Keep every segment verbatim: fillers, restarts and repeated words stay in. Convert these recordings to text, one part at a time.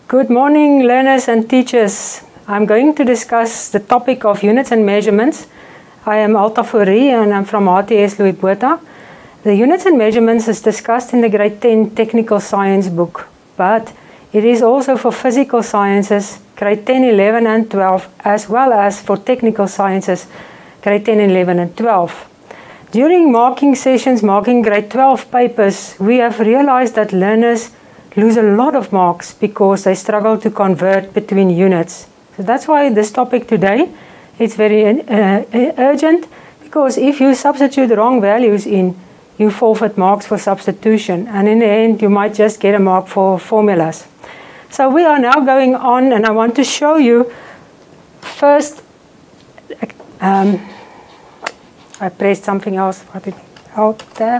Good morning, learners and teachers. I'm going to discuss the topic of units and measurements. I am Alta Fourie and I'm from H T S Louis Botha. The units and measurements is discussed in the grade ten technical science book, but it is also for physical sciences, grade ten, eleven and twelve, as well as for technical sciences, grade ten, eleven and twelve. During marking sessions, marking grade twelve papers, we have realized that learners lose a lot of marks because they struggle to convert between units. So that's why this topic today is very uh, urgent, because if you substitute the wrong values in, you forfeit marks for substitution, and in the end you might just get a mark for formulas. So we are now going on, and I want to show you first. Um, I pressed something else. What it? Alt tab.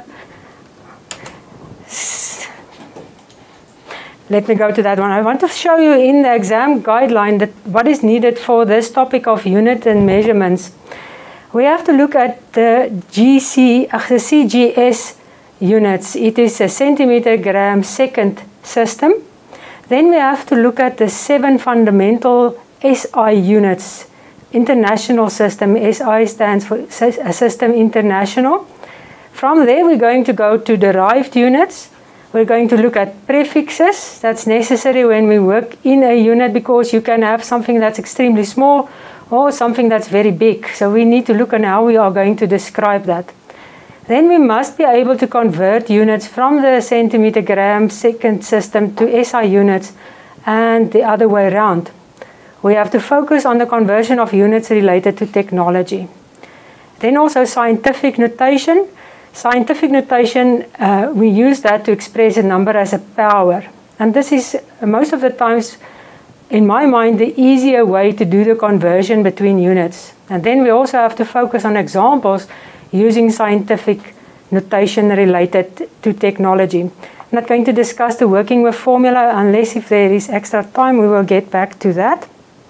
Let me go to that one. I want to show you in the exam guideline that what is needed for this topic of unit and measurements. We have to look at the G C, uh, the C G S units. It is a centimeter gram second system. Then we have to look at the seven fundamental S I units. International system. S I stands for System International. From there we're going to go to derived units. We're going to look at prefixes. That's necessary when we work in a unit, because you can have something that's extremely small or something that's very big. So we need to look at how we are going to describe that. Then we must be able to convert units from the centimeter gram second system to S I units and the other way around. We have to focus on the conversion of units related to technology. Then also scientific notation. Scientific notation, uh, we use that to express a number as a power. And this is most of the times, in my mind, the easier way to do the conversion between units. And then we also have to focus on examples using scientific notation related to technology. I'm not going to discuss the working with formula unless if there is extra time, we will get back to that.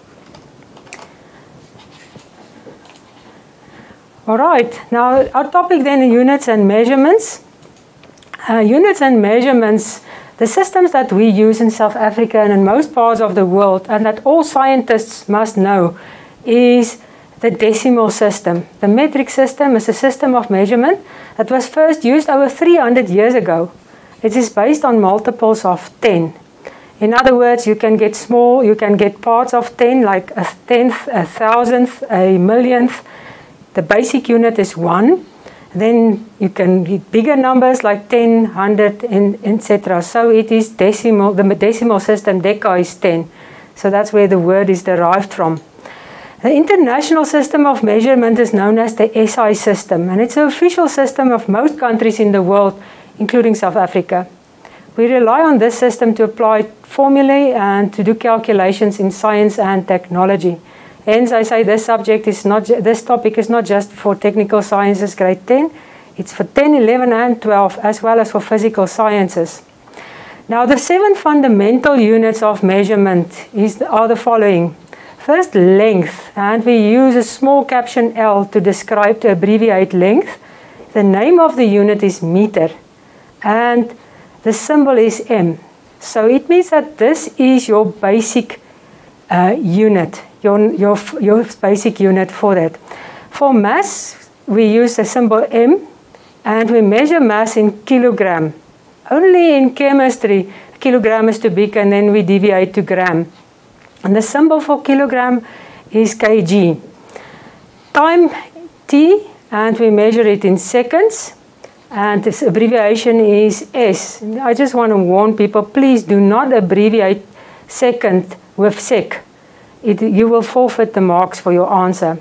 All right, now our topic then, units and measurements. Uh, units and measurements, the systems that we use in South Africa and in most parts of the world, and that all scientists must know, is the decimal system. The metric system is a system of measurement that was first used over three hundred years ago. It is based on multiples of ten. In other words, you can get small, you can get parts of ten, like a tenth, a thousandth, a millionth. The basic unit is one. Then you can get bigger numbers like ten, one hundred, and et cetera. So it is decimal. The decimal system, deca, is ten. So that's where the word is derived from. The international system of measurement is known as the S I system, and it's the official system of most countries in the world, including South Africa. We rely on this system to apply formulae and to do calculations in science and technology. Hence, I say this subject is not, this topic is not just for technical sciences grade ten, it's for ten, eleven and twelve, as well as for physical sciences. Now, the seven fundamental units of measurement is, are the following. First, length, and we use a small caption L to describe, to abbreviate length. The name of the unit is meter, and the symbol is M. So it means that this is your basic uh, unit. Your, your, your basic unit for that. For mass, we use the symbol M, and we measure mass in kilogram. Only in chemistry, kilogram is too big, and then we deviate to gram. And the symbol for kilogram is kg. Time, T, and we measure it in seconds, and this abbreviation is S. I just want to warn people, please do not abbreviate second with sec. It, you will forfeit the marks for your answer.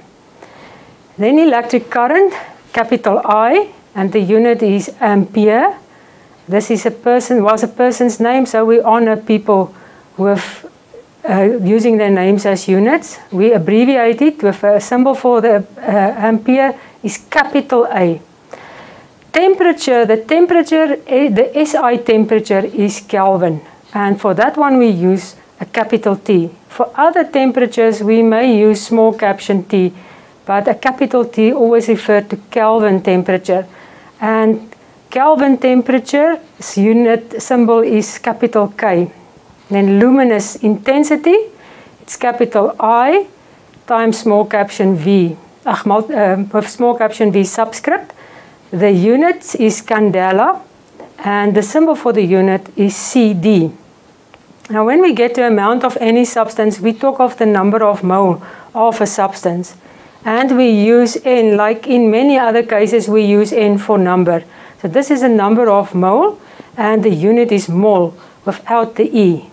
Then electric current, capital I, and the unit is ampere. This is a person, was a person's name, so we honor people with uh, using their names as units. We abbreviate it with a symbol for the uh, ampere is capital A. Temperature, the temperature, the S I temperature is Kelvin, and for that one we use a capital T. For other temperatures, we may use small caption T, but a capital T always refers to Kelvin temperature. And Kelvin temperature unit symbol is capital K. Then luminous intensity, it's capital I times small caption V. Ach, uh, with small caption V subscript. The unit is candela, and the symbol for the unit is C D. Now, when we get to amount of any substance, we talk of the number of mole of a substance. And we use N, like in many other cases, we use N for number. So this is a number of mole, and the unit is mole without the E.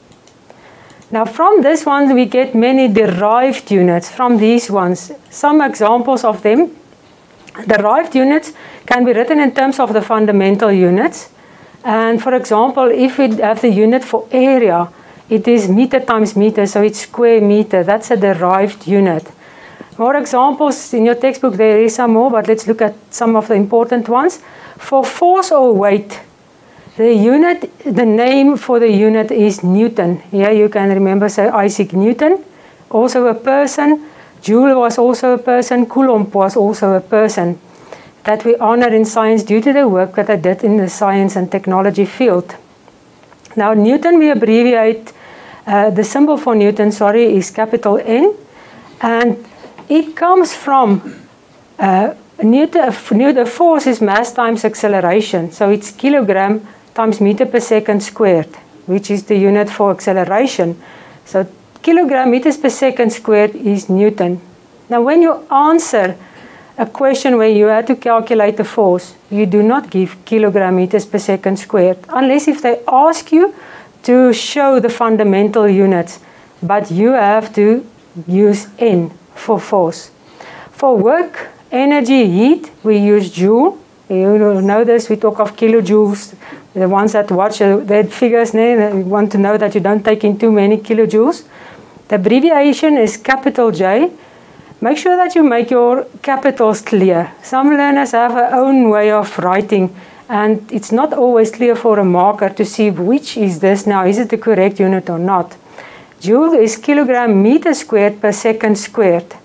Now, from this one, we get many derived units from these ones. Some examples of them. Derived units can be written in terms of the fundamental units. And for example, if we have the unit for area, it is meter times meter, so it's square meter. That's a derived unit. More examples in your textbook, there is some more, but let's look at some of the important ones. For force or weight, the unit, the name for the unit is Newton. Here you can remember, say, Isaac Newton, also a person. Joule was also a person. Coulomb was also a person that we honor in science due to the work that I did in the science and technology field. Now, Newton, we abbreviate, uh, the symbol for Newton, sorry, is capital N, and it comes from uh, Newton, Newton force is mass times acceleration, so it's kilogram times meter per second squared, which is the unit for acceleration. So kilogram meters per second squared is Newton. Now, when you answer a question where you had to calculate the force, you do not give kilogram meters per second squared, unless if they ask you to show the fundamental units, but you have to use N for force. For work, energy, heat, we use joule. You know this, we talk of kilojoules. The ones that watch the figures, they want to know that you don't take in too many kilojoules. The abbreviation is capital J. Make sure that you make your capitals clear. Some learners have their own way of writing, and it's not always clear for a marker to see which is this now. Is it the correct unit or not? Joule is kilogram meter squared per second squared.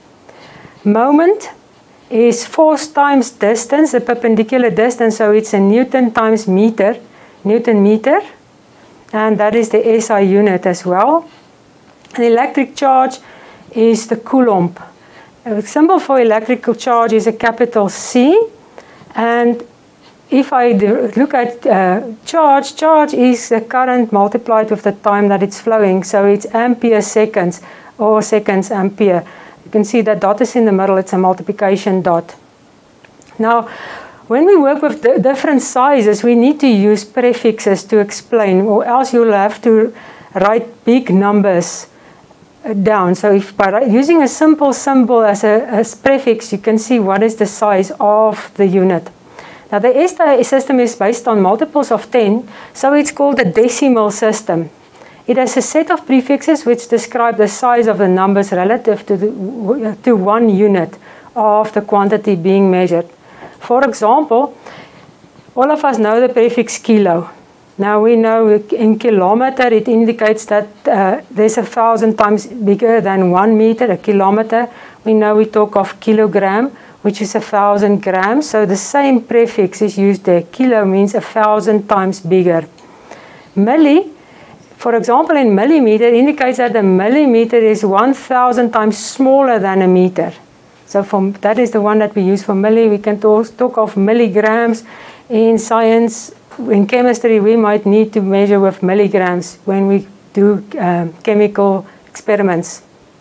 Moment is force times distance, the perpendicular distance, so it's a Newton times meter, Newton meter, and that is the S I unit as well. The electric charge is the Coulomb. The symbol for electrical charge is a capital C, and if I look at uh, charge, charge is the current multiplied with the time that it's flowing, so it's ampere seconds or seconds ampere. You can see that dot is in the middle, it's a multiplication dot. Now, when we work with the different sizes, we need to use prefixes to explain, or else you'll have to write big numbers down. So if by using a simple symbol as a as prefix, you can see what is the size of the unit. Now, the S I system is based on multiples of ten, so it's called a decimal system. It has a set of prefixes which describe the size of the numbers relative to, the, to one unit of the quantity being measured. For example, all of us know the prefix kilo. Now we know in kilometer it indicates that uh, there's a thousand times bigger than one meter, a kilometer. We know we talk of kilogram, which is a thousand grams. So the same prefix is used there. Kilo means a thousand times bigger. Milli, for example, in millimeter, indicates that a millimeter is one thousand times smaller than a meter. So from, that is the one that we use for milli. We can talk, talk of milligrams. In science, in chemistry, we might need to measure with milligrams when we do um, chemical experiments.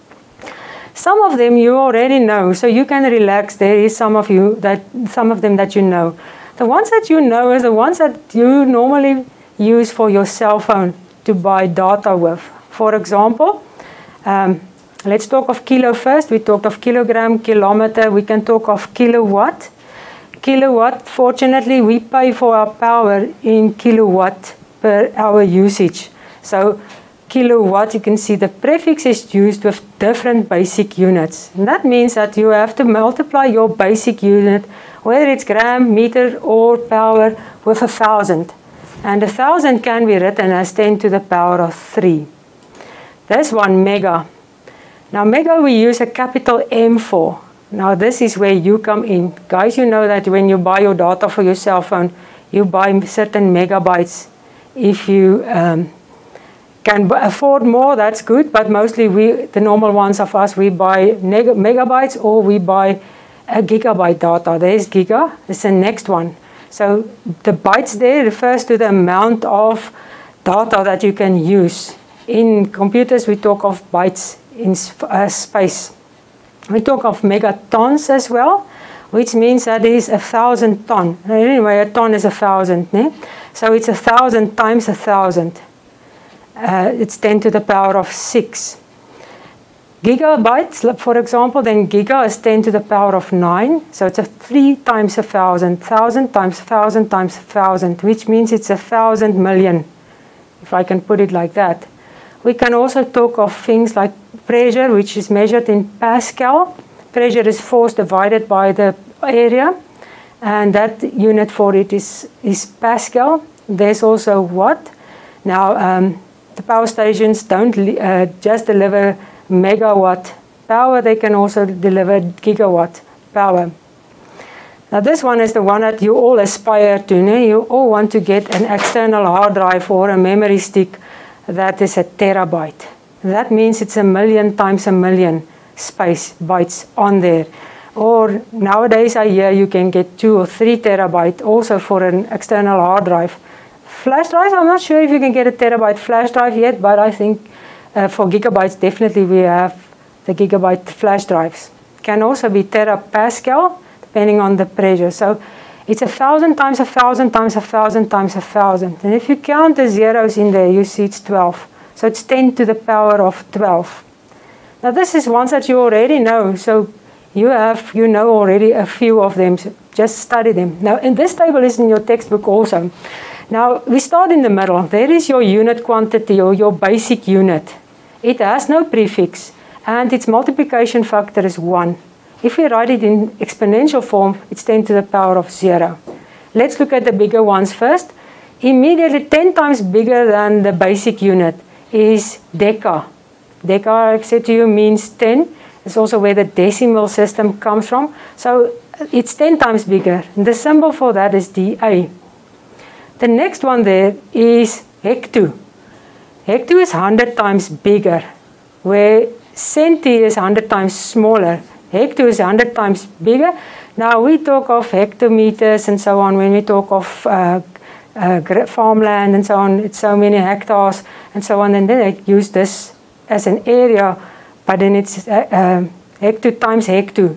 Some of them you already know, so you can relax. There is some of you that some of them that you know. The ones that you know is the ones that you normally use for your cell phone to buy data with. For example, um, let's talk of kilo first. We talked of kilogram, kilometer. We can talk of kilowatt. Kilowatt, fortunately, we pay for our power in kilowatt per hour usage. So kilowatt, you can see the prefix is used with different basic units. And that means that you have to multiply your basic unit, whether it's gram, meter, or power, with a thousand. And a thousand can be written as ten to the power of three. There's one mega. Now mega we use a capital M for. Now this is where you come in. Guys, you know that when you buy your data for your cell phone, you buy certain megabytes if you um, can afford more, that's good, but mostly we, the normal ones of us, we buy megabytes or we buy a gigabyte data. There's giga, it's the next one. So the bytes there refers to the amount of data that you can use. In computers, we talk of bytes in uh, space. We talk of megatons as well, which means that it is a thousand ton. Anyway, a ton is a thousand. Ne? So it's a thousand times a thousand. Uh, it's ten to the power of six. Gigabytes, for example, then giga is ten to the power of nine. So it's a three times a thousand, thousand times thousand times thousand, which means it's a thousand million, if I can put it like that. We can also talk of things like pressure, which is measured in Pascal. Pressure is force divided by the area, and that unit for it is, is Pascal. There's also watt. Now, um, the power stations don't uh, just deliver megawatt power, they can also deliver gigawatt power. Now this one is the one that you all aspire to. Ne? You all want to get an external hard drive or a memory stick that is a terabyte. That means it's a million times a million space bytes on there. Or nowadays I hear you can get two or three terabyte also for an external hard drive. Flash drives, I'm not sure if you can get a terabyte flash drive yet, but I think uh, for gigabytes, definitely we have the gigabyte flash drives. Can also be terapascal, depending on the pressure. So it's a thousand times a thousand times a thousand times a thousand. And if you count the zeros in there, you see it's twelve. So it's ten to the power of twelve. Now this is ones that you already know. So you have, you know already a few of them. So just study them. Now, and this table is in your textbook also. Now, we start in the middle. There is your unit quantity or your basic unit. It has no prefix, and its multiplication factor is one. If we write it in exponential form, it's ten to the power of zero. Let's look at the bigger ones first. Immediately ten times bigger than the basic unit is deca. Deca, I've said to you, means ten. It's also where the decimal system comes from. So it's ten times bigger. The symbol for that is D A. The next one there is hecto. Hecto is one hundred times bigger, where centi is one hundred times smaller. Hecto is one hundred times bigger. Now we talk of hectometers and so on when we talk of uh, uh, farmland and so on. It's so many hectares and so on. And then they use this as an area, but then it's uh, uh, hecto times hecto.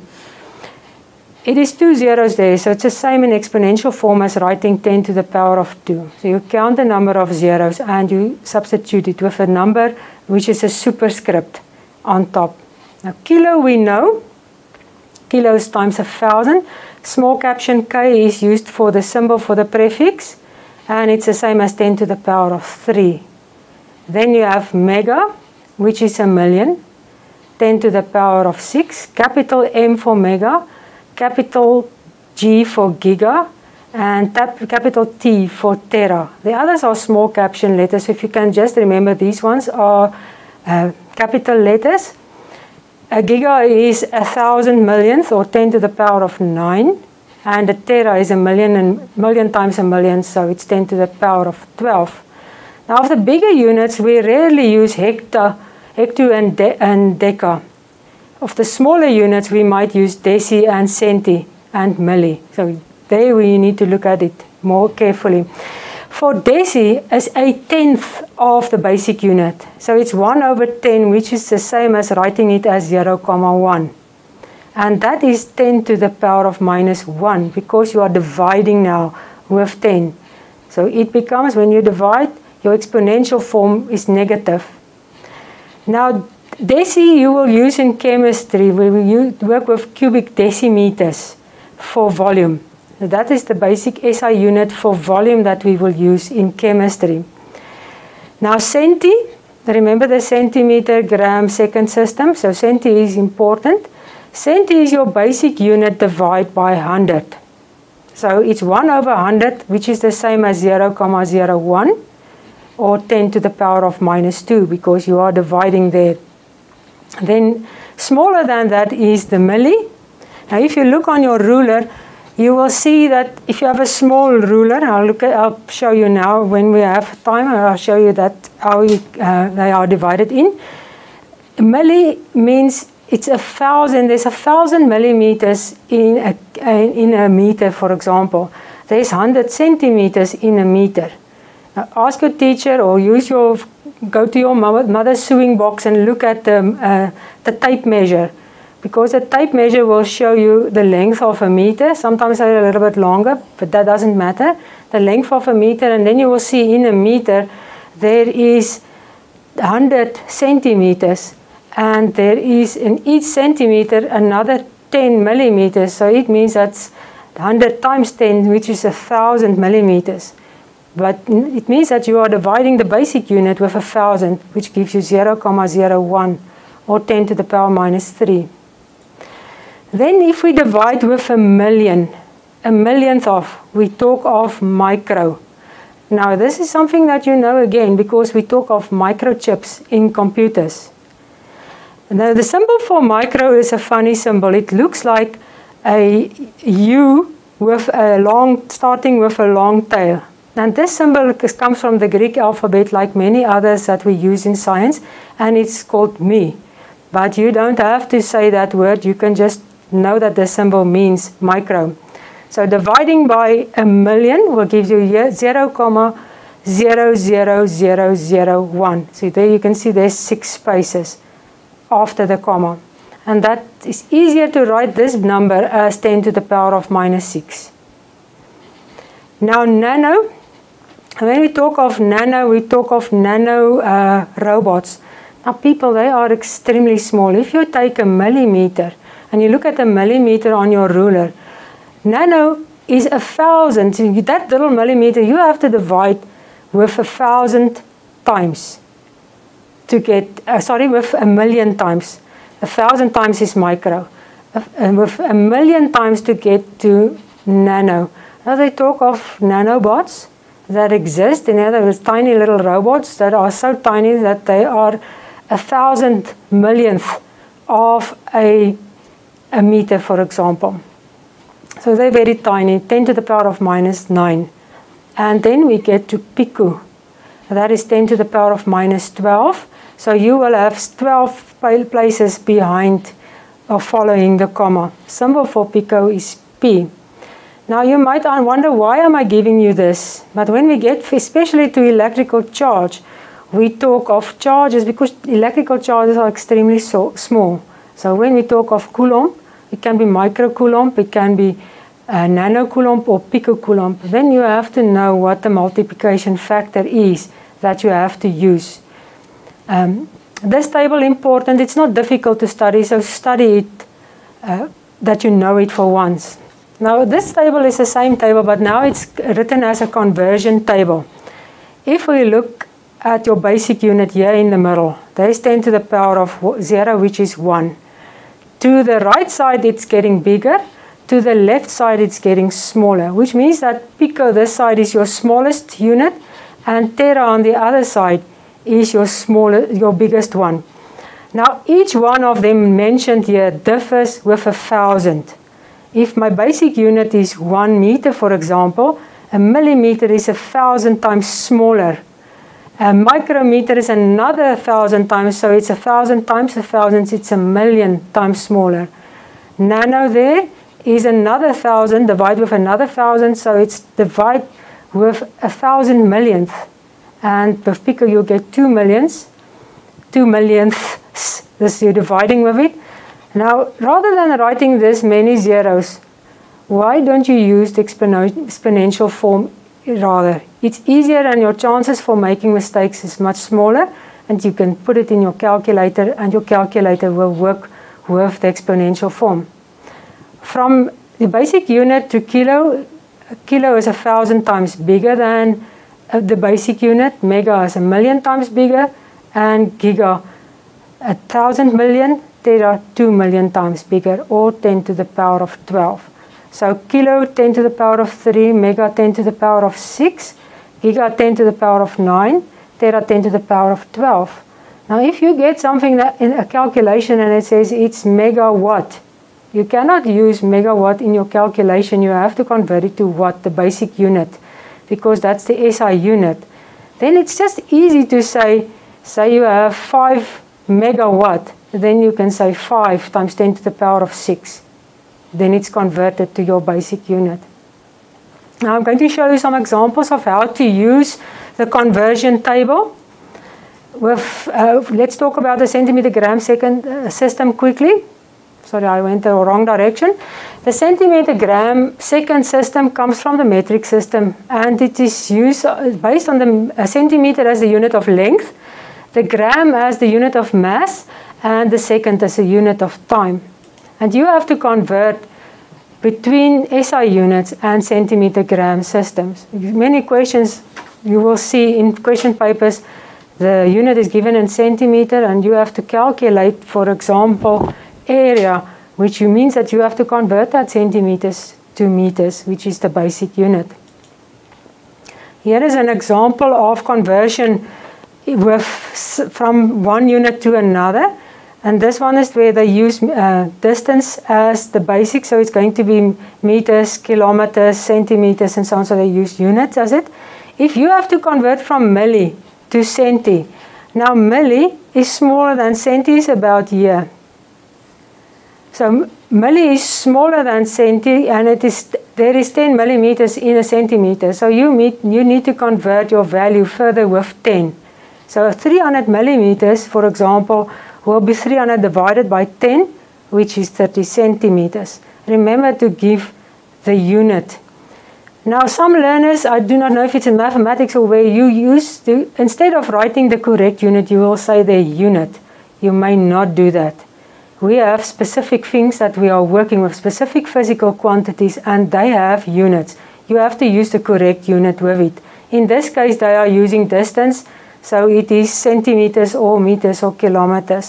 It is two zeros there, so it's the same in exponential form as writing ten to the power of two. So you count the number of zeros and you substitute it with a number which is a superscript on top. Now kilo we know, kilos times a thousand. Small caption K is used for the symbol for the prefix, and it's the same as ten to the power of three. Then you have mega, which is a million, ten to the power of six, capital M for mega, capital G for giga, and capital T for tera. The others are small caption letters. So if you can just remember, these ones are uh, capital letters. A giga is a thousand millionth, or ten to the power of nine, and a tera is a million and million times a million, so it's ten to the power of twelve. Now, of the bigger units, we rarely use hecta, hecto, and, de and deca. Of the smaller units, we might use deci and centi and milli. So there we need to look at it more carefully. For deci is a tenth of the basic unit. So it's one over ten, which is the same as writing it as zero comma one. And that is ten to the power of minus one, because you are dividing now with ten. So it becomes, when you divide, your exponential form is negative. Now, deci you will use in chemistry. We will work with cubic decimeters for volume. That is the basic S I unit for volume that we will use in chemistry. Now centi, remember the centimeter, gram, second system. So centi is important. Centi is your basic unit divided by one hundred. So it's one over one hundred, which is the same as zero comma zero one, or ten to the power of minus two, because you are dividing there. Then smaller than that is the milli. Now if you look on your ruler, you will see that if you have a small ruler, I'll, look at, I'll show you now when we have time, I'll show you that how we, uh, they are divided in. Milli means it's a thousand, there's a thousand millimeters in a, in a meter, for example. There's one hundred centimeters in a meter. Now ask your teacher or use your, go to your mother's sewing box and look at the, uh, the tape measure. Because the tape measure will show you the length of a meter. Sometimes they're a little bit longer, but that doesn't matter. The length of a meter, and then you will see in a meter there is one hundred centimeters. And there is in each centimeter another ten millimeters. So it means that's one hundred times ten, which is one thousand millimeters. But it means that you are dividing the basic unit with one thousand, which gives you zero point zero one, or ten to the power minus three. Then if we divide with a million, a millionth of, we talk of micro. Now this is something that you know again, because we talk of microchips in computers. Now the symbol for micro is a funny symbol. It looks like a U with a long, starting with a long tail. And this symbol comes from the Greek alphabet, like many others that we use in science, and it's called me. But you don't have to say that word, you can just know that the symbol means micro. So dividing by a million will give you zero point zero zero zero zero one. So there you can see there's six spaces after the comma. And that is easier to write this number as ten to the power of minus six. Now nano, when we talk of nano, we talk of nano uh, robots. Now people, they are extremely small. If you take a millimeter, and you look at a millimeter on your ruler, nano is a thousand. That little millimeter you have to divide with a thousand times to get, uh, sorry, with a million times. A thousand times is micro. And with a million times to get to nano. Now they talk of nanobots that exist. In other words, tiny little robots that are so tiny that they are a thousand millionth of a a meter, for example. So they're very tiny, ten to the power of minus nine. And then we get to pico. That is ten to the power of minus twelve. So you will have twelve places behind or following the comma. Symbol for pico is P. Now you might wonder, why am I giving you this? But when we get especially to electrical charge, we talk of charges because electrical charges are extremely so small. So when we talk of coulomb, it can be microcoulomb, it can be uh, nanocoulomb or picocoulomb. Then you have to know what the multiplication factor is that you have to use. Um, this table important, it's not difficult to study, so study it uh, that you know it for once. Now this table is the same table, but now it's written as a conversion table. If we look at your basic unit here in the middle, there's ten to the power of zero, which is one. To the right side, it's getting bigger. To the left side, it's getting smaller, which means that pico, this side, is your smallest unit, and tera on the other side is your smaller, your biggest one. Now, each one of them mentioned here differs with a thousand. If my basic unit is one meter, for example, a millimeter is a thousand times smaller. A micrometer is another thousand times, so it's a thousand times a thousand, it's a million times smaller. Nano there is another thousand, divide with another thousand, so it's divide with a thousand millionth. And with pico you'll get two millions, two millionths, this you're dividing with it. Now, rather than writing this many zeros, why don't you use the exponential form rather? It's easier and your chances for making mistakes is much smaller, and you can put it in your calculator and your calculator will work with the exponential form. From the basic unit to kilo, kilo is a thousand times bigger than the basic unit, mega is a million times bigger, and giga a thousand million, tera two million times bigger, or ten to the power of twelve. So kilo ten to the power of three, mega ten to the power of six, giga ten to the power of nine, tera ten to the power of twelve. Now if you get something that in a calculation and it says it's megawatt, You cannot use megawatt in your calculation. You have to convert it to watt, the basic unit, because that's the S I unit. Then it's just easy to say, say you have five megawatt, then you can say five times ten to the power of six. Then it's converted to your basic unit. Now I'm going to show you some examples of how to use the conversion table. With, uh, let's talk about the centimeter gram second uh, system quickly. Sorry, I went the wrong direction. The centimeter gram second system comes from the metric system, and it is used based on the uh, centimeter as the unit of length, the gram as the unit of mass, and the second as a unit of time. And you have to convert between S I units and centimeter gram systems. Many questions you will see in question papers, the unit is given in centimeter, and you have to calculate, for example, area, which means that you have to convert that centimeters to meters, which is the basic unit. Here is an example of conversion with, from one unit to another. And this one is where they use uh, distance as the basic, so it's going to be meters, kilometers, centimeters, and so on, so they use units as it. If you have to convert from milli to centi, now milli is smaller than centi, is about here. So milli is smaller than centi, and it is there is ten millimeters in a centimeter. So you, meet, you need to convert your value further with ten. So three hundred millimeters, for example, will be three hundred divided by ten, which is thirty centimeters. Remember to give the unit. Now some learners, I do not know if it's in mathematics or where you use to, instead of writing the correct unit, you will say the unit. You may not do that. We have specific things that we are working with, specific physical quantities, and they have units. You have to use the correct unit with it. In this case, they are using distance, so it is centimeters or meters or kilometers.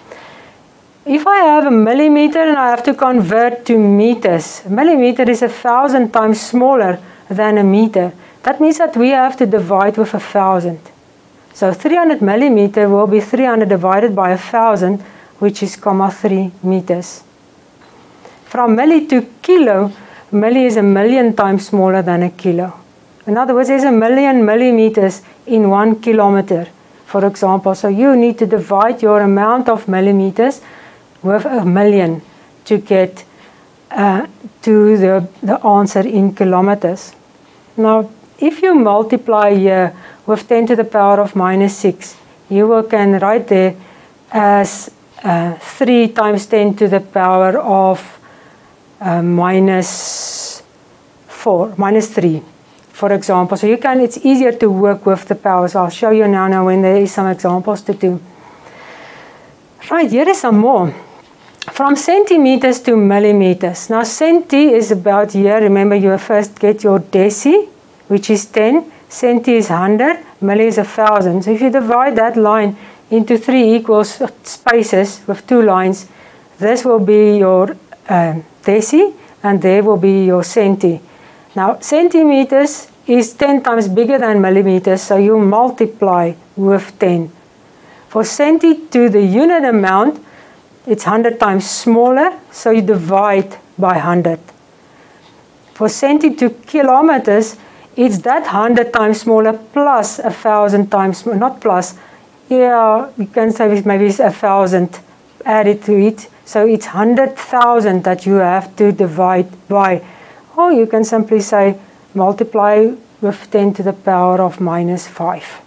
If I have a millimeter and I have to convert to meters, a millimeter is a thousand times smaller than a meter. That means that we have to divide with a thousand. So three hundred millimeter will be three hundred divided by a thousand, which is comma three meters. From milli to kilo, milli is a million times smaller than a kilo. In other words, there's a million millimeters in one kilometer, for example. So you need to divide your amount of millimeters with a million to get uh, to the, the answer in kilometers. Now, if you multiply here with ten to the power of minus six, you will can write there as uh, three times ten to the power of uh, minus four, minus three. For example, so you can, it's easier to work with the powers. I'll show you now, now when there is some examples to do. Right, here is some more. From centimeters to millimeters. Now centi is about here, remember you first get your deci, which is ten, centi is one hundred, milli is one thousand. So if you divide that line into three equal spaces with two lines, this will be your uh, deci, and there will be your centi. Now centimeters is ten times bigger than millimeters, so you multiply with ten. For centi to the unit amount, it's one hundred times smaller, so you divide by one hundred. For centi to kilometers, it's that one hundred times smaller plus one thousand times, not plus, yeah, you can say maybe it's one thousand added to it. So it's one hundred thousand that you have to divide by. Or you can simply say multiply with ten to the power of minus five.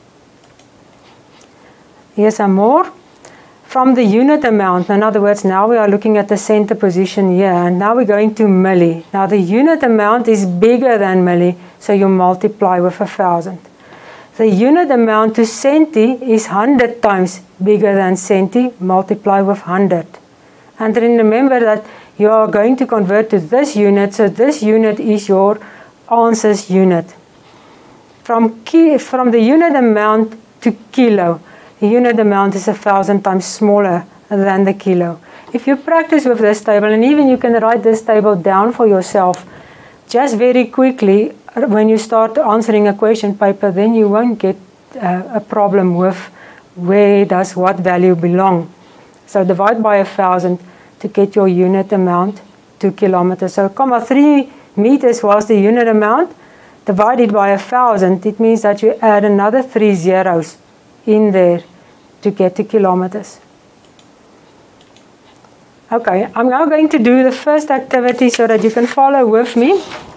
Here's some more. From the unit amount, in other words, now we are looking at the center position here, and now we're going to milli. Now the unit amount is bigger than milli, so you multiply with a thousand. The unit amount to centi is one hundred times bigger than centi, multiply with one hundred. And then remember that you are going to convert to this unit, so this unit is your answers unit. From, ki from the unit amount to kilo, the unit amount is a thousand times smaller than the kilo. If you practice with this table, and even you can write this table down for yourself, just very quickly, when you start answering a question paper, then you won't get uh, a problem with where does what value belong. So divide by a thousand to get your unit amount to kilometers. So comma three meters was the unit amount, divided by a thousand. It means that you add another three zeros in there to get to kilometers. Okay, I'm now going to do the first activity so that you can follow with me.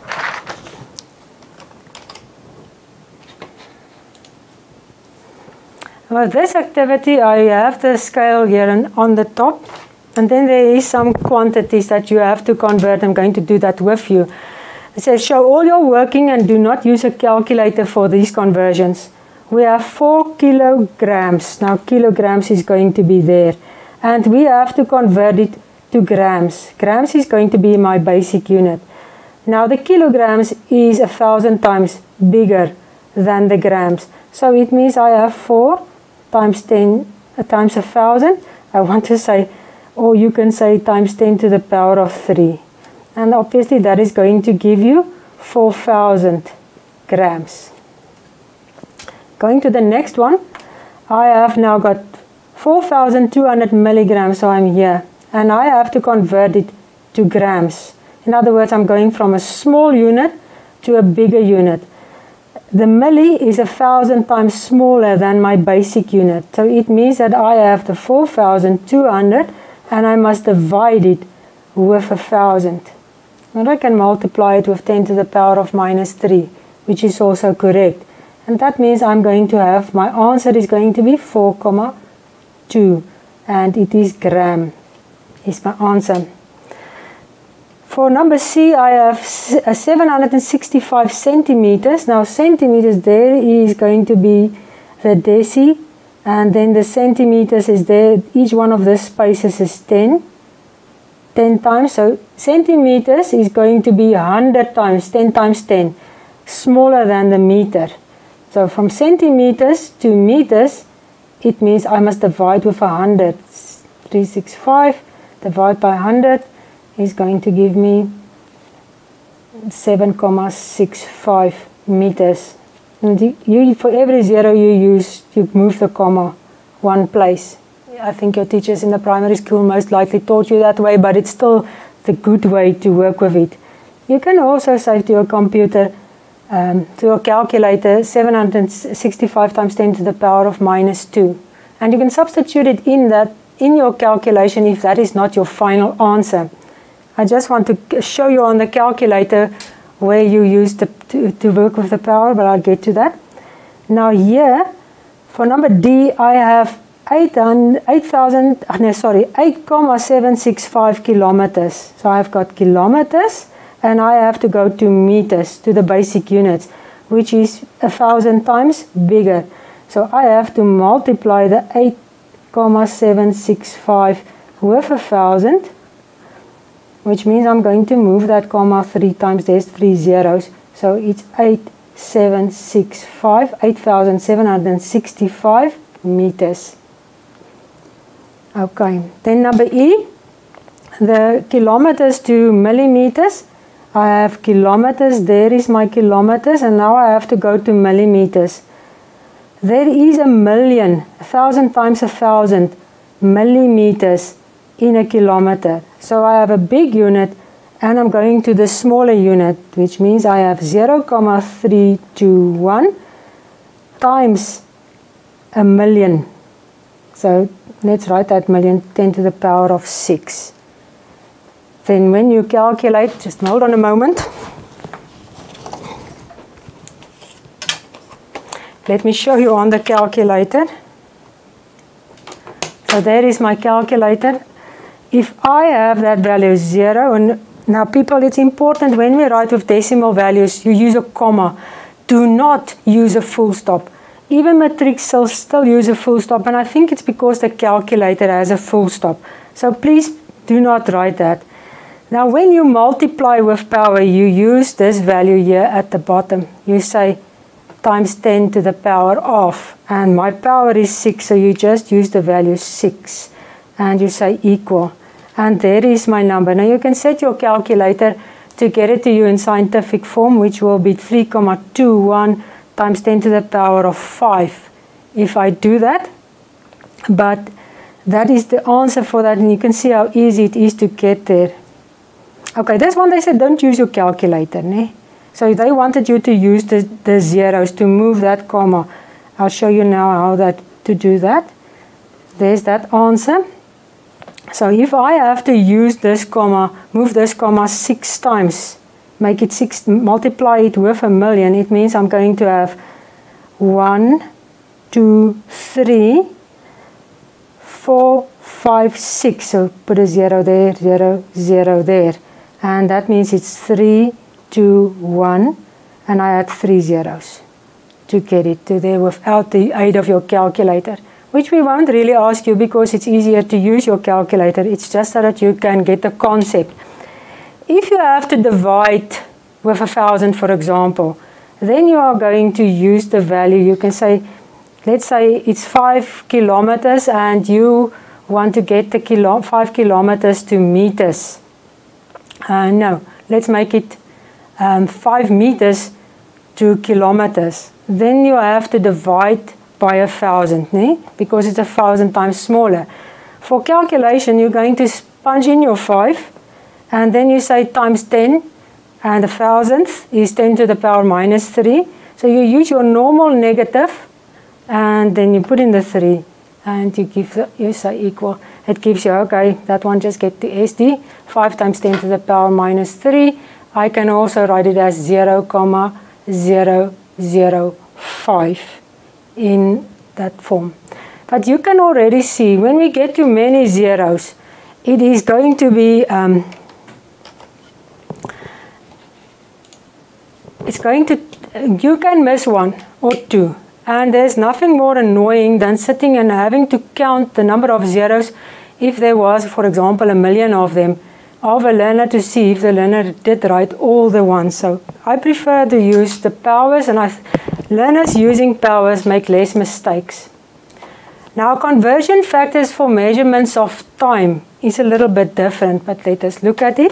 With this activity, I have the scale here on the top, and then there is some quantities that you have to convert. I'm going to do that with you. It says, show all your working and do not use a calculator for these conversions. We have four kilograms. Now, kilograms is going to be there. And we have to convert it to grams. Grams is going to be my basic unit. Now, the kilograms is a thousand times bigger than the grams. So, it means I have four times ten uh, times a thousand. I want to say, or you can say times ten to the power of three. And obviously that is going to give you four thousand grams. Going to the next one, I have now got four thousand two hundred milligrams, so I'm here. And I have to convert it to grams. In other words, I'm going from a small unit to a bigger unit. The milli is a thousand times smaller than my basic unit. So it means that I have the four thousand two hundred and I must divide it with a thousand. And I can multiply it with ten to the power of minus three, which is also correct. And that means I'm going to have, my answer is going to be four comma two. And it is gram, is my answer. For number C, I have seven hundred sixty-five centimeters. Now, centimeters there is going to be the deci, and then the centimeters is there. Each one of the spaces is ten. ten times. So, centimeters is going to be one hundred times, ten times ten, smaller than the meter. So, from centimeters to meters, it means I must divide with one hundred. three hundred sixty-five divided by one hundred. Is going to give me seven comma six five meters. And you, for every zero you use, you move the comma one place. I think your teachers in the primary school most likely taught you that way, but it's still the good way to work with it. You can also say to your computer, um, to your calculator, seven hundred sixty-five times ten to the power of minus two. And you can substitute it in that in your calculation if that is not your final answer. I just want to show you on the calculator where you use the, to, to work with the power, but I'll get to that. Now here, for number D, I have eight thousand, no, sorry, eight comma seven six five kilometers. So I've got kilometers, and I have to go to meters, to the basic units, which is a thousand times bigger. So I have to multiply the eight comma seven six five with a thousand, which means I'm going to move that comma three times. There's three zeros. So it's eight seven six five, eight thousand seven hundred sixty-five meters. Okay, then number E, the kilometers to millimeters. I have kilometers, there is my kilometers, and now I have to go to millimeters. There is a million, a thousand times a thousand millimeters in a kilometer. So I have a big unit and I'm going to the smaller unit, which means I have zero comma three two one times a million. So let's write that million, ten to the power of six. Then when you calculate, just hold on a moment. Let me show you on the calculator. So there is my calculator. If I have that value zero, and now people, it's important when we write with decimal values, you use a comma. Do not use a full stop. Even matric still, still use a full stop, and I think it's because the calculator has a full stop. So please do not write that. Now when you multiply with power, you use this value here at the bottom. You say times ten to the power of, and my power is six, so you just use the value six. And you say equal, and there is my number. Now you can set your calculator to get it to you in scientific form, which will be three comma two one times ten to the power of five if I do that. But that is the answer for that, and you can see how easy it is to get there. Okay, this one they said don't use your calculator, ne? So they wanted you to use the, the zeros to move that comma. I'll show you now how that to do that. There's that answer. So if I have to use this comma, move this comma six times, make it six, multiply it with a million, it means I'm going to have one, two, three, four, five, six. So put a zero there, zero, zero there. And that means it's three, two, one. And I had three zeros to get it to there without the aid of your calculator, which we won't really ask you because it's easier to use your calculator. It's just so that you can get the concept. If you have to divide with a thousand, for example, then you are going to use the value. You can say, let's say it's five kilometers and you want to get the kilo, five kilometers to meters. Uh, no, let's make it um, five meters to kilometers. Then you have to divide by a thousand, né? Because it's a thousand times smaller. For calculation, you're going to punch in your five, and then you say times ten, and a thousandth is ten to the power minus three. So you use your normal negative, and then you put in the three, and you give the, you say equal. It gives you, okay, that one just get the S D, five times ten to the power minus three. I can also write it as zero comma zero zero five in that form. But you can already see when we get to many zeros, it is going to be um, it's going to, you can miss one or two, and there's nothing more annoying than sitting and having to count the number of zeros if there was, for example, a million of them, of a learner to see if the learner did write all the ones. So I prefer to use the powers, and I, learners using powers make less mistakes. Now, conversion factors for measurements of time is a little bit different, but let us look at it.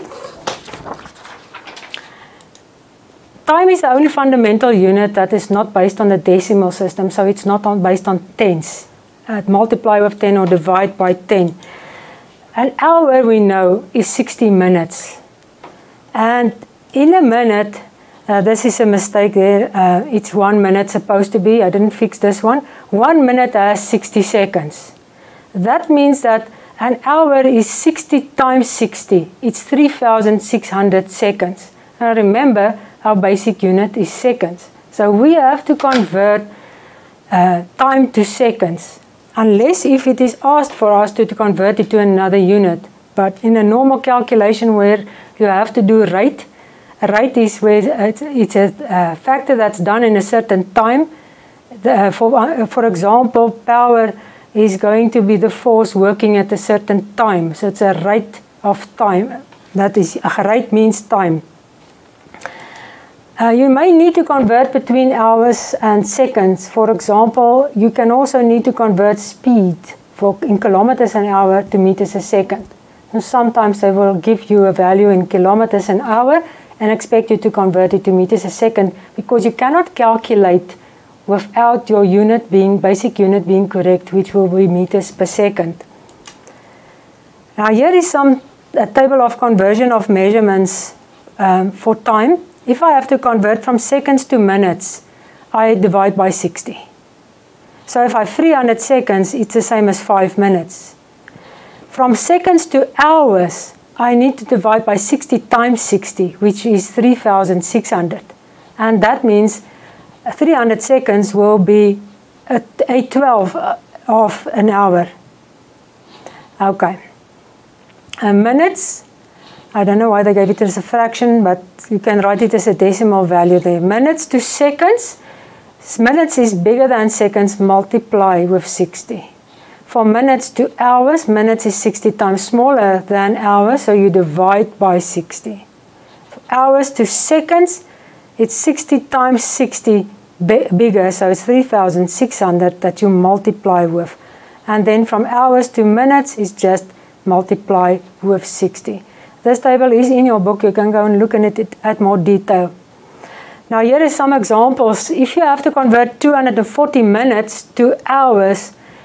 Time is the only fundamental unit that is not based on the decimal system, so it's not on, based on tens. Uh, multiply with ten or divide by ten. An hour, we know, is sixty minutes. And in a minute, uh, this is a mistake there, uh, it's one minute supposed to be, I didn't fix this one. One minute has sixty seconds. That means that an hour is sixty times sixty, it's three thousand six hundred seconds. Now remember, our basic unit is seconds. So we have to convert uh, time to seconds. Unless if it is asked for us to, to convert it to another unit. But in a normal calculation where you have to do rate, a rate is where it's, it's a uh, factor that's done in a certain time. The, uh, for, uh, for example, power is going to be the force working at a certain time. So it's a rate of time. That is, a rate means time. Uh, you may need to convert between hours and seconds. For example, you can also need to convert speed for in kilometers an hour to meters a second. And sometimes they will give you a value in kilometers an hour and expect you to convert it to meters a second, because you cannot calculate without your unit being, basic unit being correct, which will be meters per second. Now here is some a table of conversion of measurements um, for time. If I have to convert from seconds to minutes, I divide by sixty. So if I have three hundred seconds, it's the same as five minutes. From seconds to hours, I need to divide by sixty times sixty, which is three thousand six hundred. And that means three hundred seconds will be a, a twelfth of an hour. Okay. And minutes, I don't know why they gave it as a fraction, but you can write it as a decimal value there. Minutes to seconds, minutes is bigger than seconds, multiply with sixty. For minutes to hours, minutes is sixty times smaller than hours, so you divide by sixty. For hours to seconds, it's sixty times sixty bigger, so it's three thousand six hundred that you multiply with. And then from hours to minutes is just multiply with sixty. This table is in your book. You can go and look at it at more detail. Now here is some examples. If you have to convert two hundred forty minutes to hours,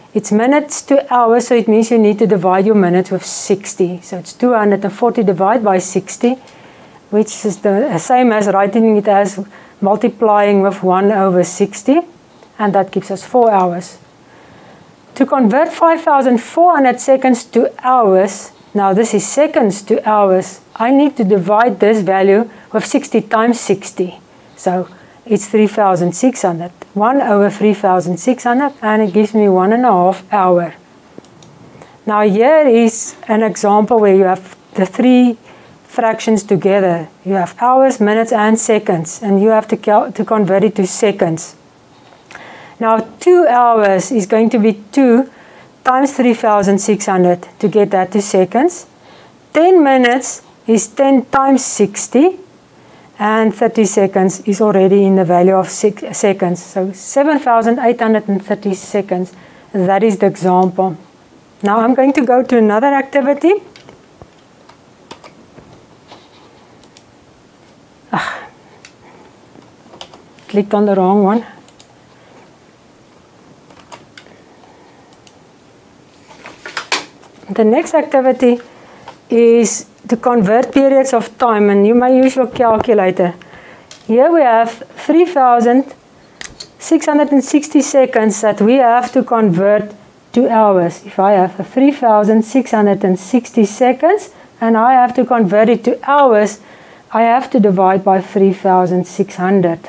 It's minutes to hours, so it means you need to divide your minutes with sixty. So it's two hundred forty divided by sixty, which is the same as writing it as multiplying with one over sixty, and that gives us four hours. To convert five thousand four hundred seconds to hours, now this is seconds to hours, I need to divide this value with sixty times sixty. So it's three thousand six hundred. one over three thousand six hundred, and it gives me one and a half hour. Now here is an example where you have the three fractions together. You have hours, minutes, and seconds, and you have to, cal to convert it to seconds. Now two hours is going to be two times three thousand six hundred to get that to seconds. ten minutes is ten times sixty, and thirty seconds is already in the value of six seconds. So seven thousand eight hundred thirty seconds. That is the example. Now I'm going to go to another activity. Ah, clicked on the wrong one. The next activity is to convert periods of time, and you may use your calculator. Here we have three thousand six hundred sixty seconds that we have to convert to hours. If I have three thousand six hundred sixty seconds and I have to convert it to hours, I have to divide by three thousand six hundred.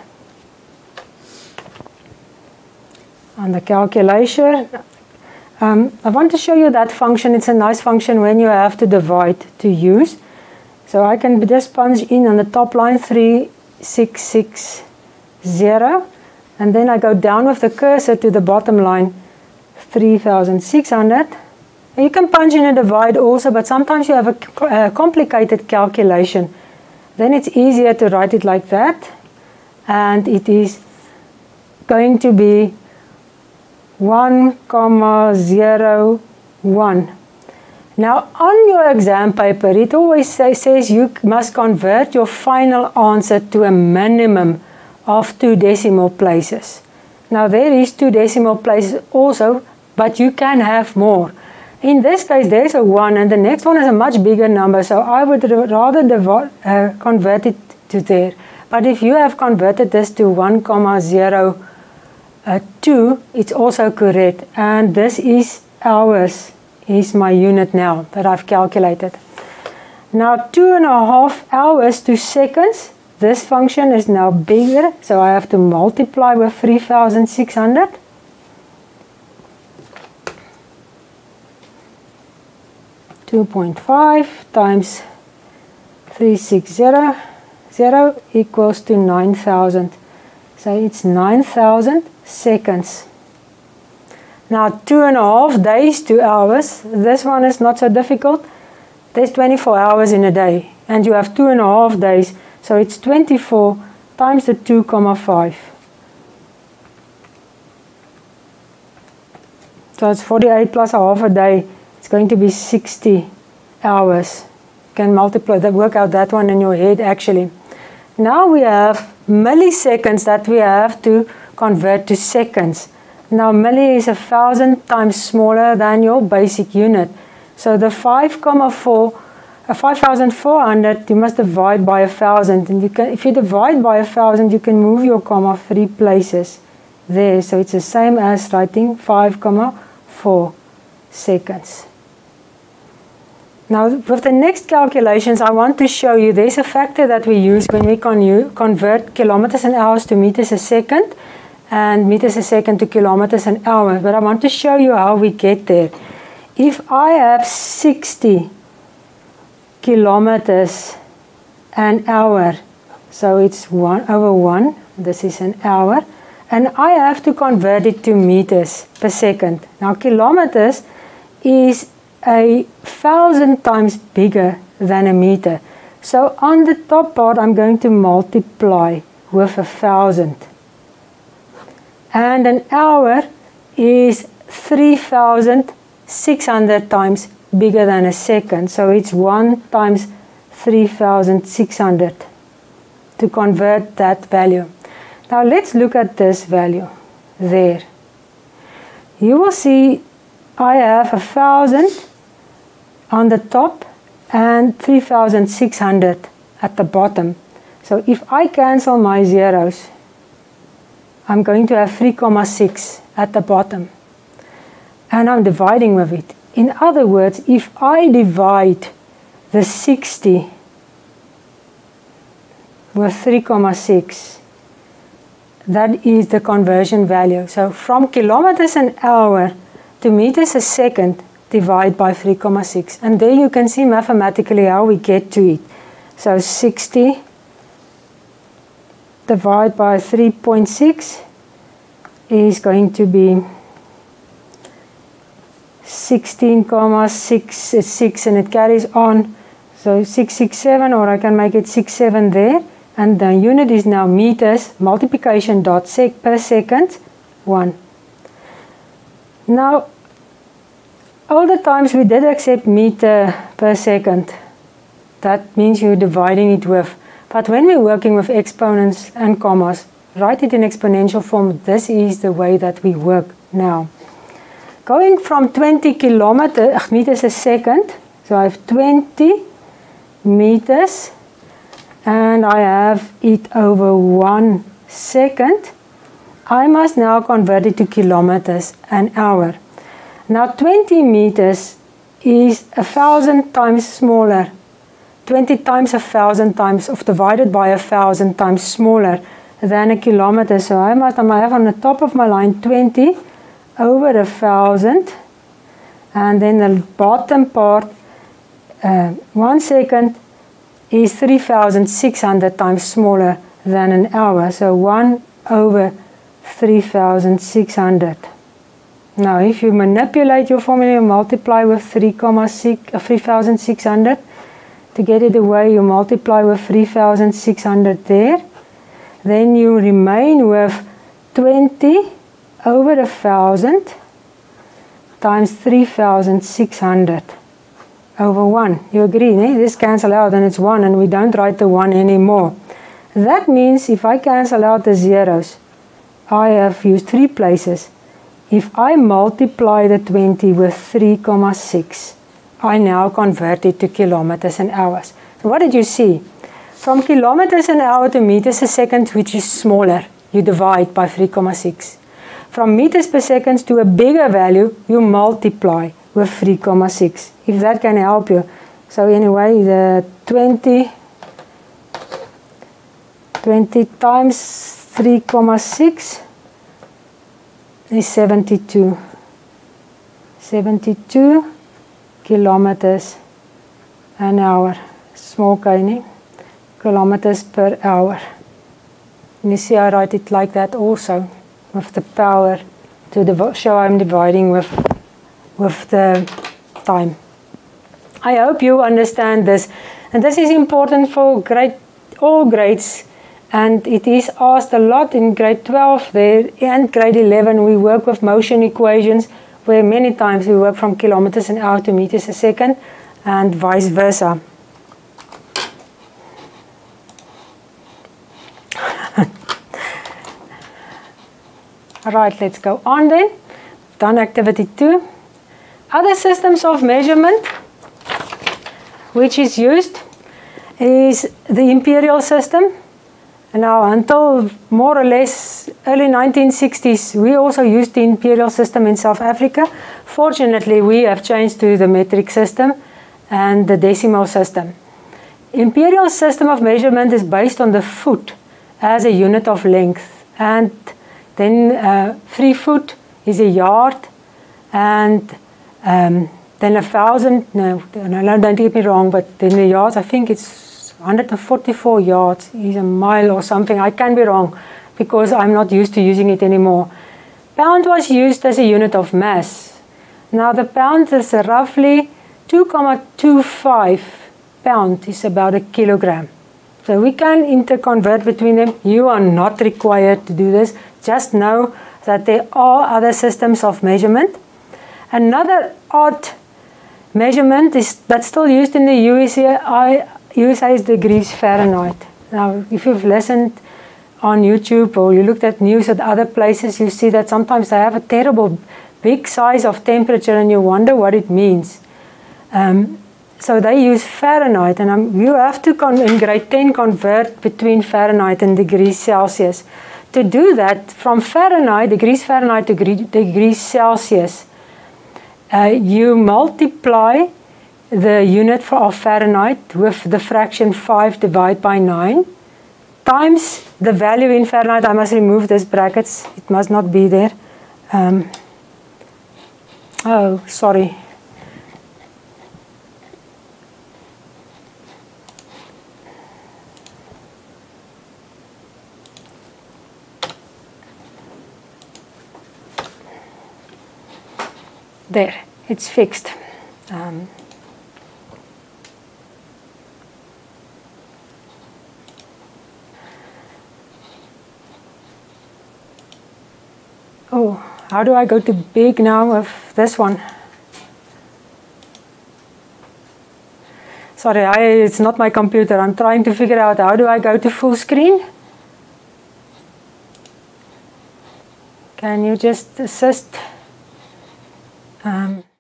On the calculator, Um, I want to show you that function. It's a nice function when you have to divide to use. So I can just punch in on the top line three six six zero, and then I go down with the cursor to the bottom line three thousand six hundred. And you can punch in a divide also, but sometimes you have a, a complicated calculation. Then it's easier to write it like that, and it is going to be one comma zero one. Now on your exam paper it always say, says you must convert your final answer to a minimum of two decimal places. Now there is two decimal places also, but you can have more. In this case there's a one, and the next one is a much bigger number, so I would rather divide, uh, convert it to there. But if you have converted this to one comma zero Uh, two, it's also correct, and this is hours is my unit now that I've calculated. Now two and a half hours to seconds, this function is now bigger, so I have to multiply with three thousand six hundred. two point five times three six zero zero equals to nine thousand. So it's nine thousand seconds. Now two and a half days to hours, this one is not so difficult. There's twenty-four hours in a day, and you have two and a half days, so it's twenty-four times the two comma five. So it's forty-eight plus a half a day, it's going to be sixty hours. You can multiply that, work out that one in your head actually. Now we have milliseconds that we have to convert to seconds. Now milli is a thousand times smaller than your basic unit. So the five comma four, uh, five thousand four hundred, you must divide by a thousand. And you can, if you divide by a thousand, you can move your comma three places there. So it's the same as writing five comma four seconds. Now with the next calculations, I want to show you there's a factor that we use when we con convert kilometers an hour to meters a second, and meters a second to kilometers an hour. But I want to show you how we get there. If I have sixty kilometers an hour, so it's one over one, this is an hour, and I have to convert it to meters per second. Now kilometers is a thousand times bigger than a meter. So on the top part I'm going to multiply with a thousand. And an hour is three thousand six hundred times bigger than a second. So it's one times three thousand six hundred to convert that value. Now let's look at this value there. You will see I have a thousand on the top and three thousand six hundred at the bottom. So if I cancel my zeros, I'm going to have three comma six at the bottom. And I'm dividing with it. In other words, if I divide the sixty with three comma six, that is the conversion value. So from kilometers an hour to meters a second, divide by three comma six. And there you can see mathematically how we get to it. So sixty divided by three point six is going to be sixteen comma six six, and it carries on. So six six seven, or I can make it six seven there. And the unit is now meters, multiplication dot sec per second, one. Now, all the times we did accept meter per second. That means you're dividing it with. But when we're working with exponents and commas, write it in exponential form. This is the way that we work now. Going from twenty kilometers, meters a second, so I have twenty meters, and I have it over one second. I must now convert it to kilometers an hour. Now twenty meters is a thousand times smaller. twenty times a thousand times of divided by a thousand times smaller than a kilometer. So I must I have on the top of my line twenty over a thousand, and then the bottom part, uh, one second, is three thousand six hundred times smaller than an hour. So one over three thousand six hundred. Now if you manipulate your formula, you multiply with three thousand six hundred. To get it away, you multiply with three thousand six hundred there. Then you remain with twenty over a thousand times three thousand six hundred over one. You agree, eh? This cancel out and it's one, and we don't write the one anymore. That means if I cancel out the zeros, I have used three places. If I multiply the twenty with three comma six, I now convert it to kilometers and hours. So what did you see? From kilometers an hour to meters a second, which is smaller, you divide by three comma six. From meters per second to a bigger value, you multiply with three comma six, if that can help you. So anyway, the twenty, twenty times three comma six is seventy-two. seventy-two kilometers an hour. Small k, kilometers per hour. And you see I write it like that also, with the power to show I'm dividing with, with the time. I hope you understand this. And this is important for grade, all grades. And it is asked a lot in grade twelve there, and grade eleven we work with motion equations, where many times we work from kilometers an hour to meters a second, and vice versa. Alright, let's go on then. Done activity two. Other systems of measurement which is used is the imperial system. Now, until more or less early nineteen sixties, we also used the imperial system in South Africa. Fortunately, we have changed to the metric system and the decimal system. Imperial system of measurement is based on the foot as a unit of length. And then uh, three foot is a yard, and um, then a thousand, no, no, don't get me wrong, but then the yards, I think it's one hundred forty-four yards is a mile or something. I can be wrong because I'm not used to using it anymore. Pound was used as a unit of mass. Now the pound is roughly two point two five pound is about a kilogram. So we can interconvert between them. You are not required to do this. Just know that there are other systems of measurement. Another odd measurement is that's still used in the U S A, U S A is degrees Fahrenheit. Now, if you've listened on YouTube or you looked at news at other places, you see that sometimes they have a terrible big size of temperature and you wonder what it means. Um, so they use Fahrenheit, and um, you have to, con in grade ten, convert between Fahrenheit and degrees Celsius. To do that, from Fahrenheit, degrees Fahrenheit to degrees Celsius, uh, you multiply the unit for, of Fahrenheit with the fraction five divided by nine, times the value in Fahrenheit. I must remove these brackets, it must not be there. Um, oh, sorry. There, it's fixed. Um, oh, how do I go to big now with this one? Sorry, I, it's not my computer. I'm trying to figure out how do I go to full screen. Can you just assist? Um,